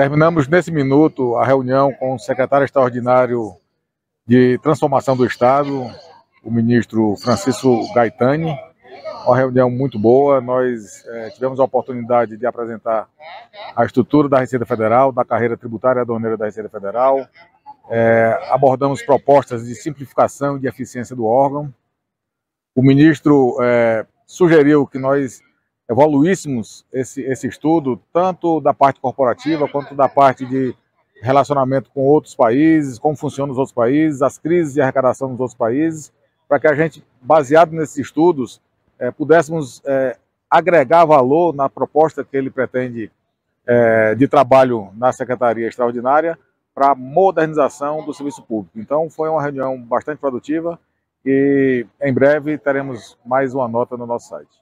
Terminamos nesse minuto a reunião com o secretário extraordinário de Transformação do Estado, o ministro Francisco Gaitani. Uma reunião muito boa. Nós tivemos a oportunidade de apresentar a estrutura da Receita Federal, da carreira tributária aduaneira da Receita Federal. Abordamos propostas de simplificação e de eficiência do órgão. O ministro sugeriu que nós evoluíssemos esse estudo, tanto da parte corporativa quanto da parte de relacionamento com outros países, como funcionam os outros países, as crises de arrecadação nos outros países, para que a gente, baseado nesses estudos, pudéssemos agregar valor na proposta que ele pretende de trabalho na Secretaria Extraordinária para a modernização do serviço público. Então, foi uma reunião bastante produtiva e, em breve, teremos mais uma nota no nosso site.